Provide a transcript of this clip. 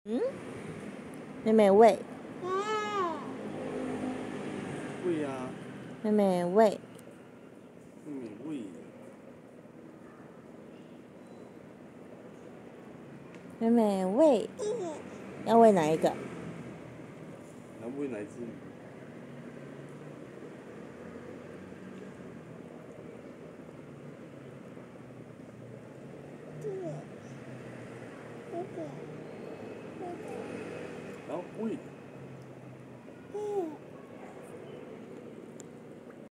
嗯，妹妹喂， 喂啊， 妹妹喂， 喂， 妹妹喂，要喂哪一个？ 要喂哪一只鱼？然后喂。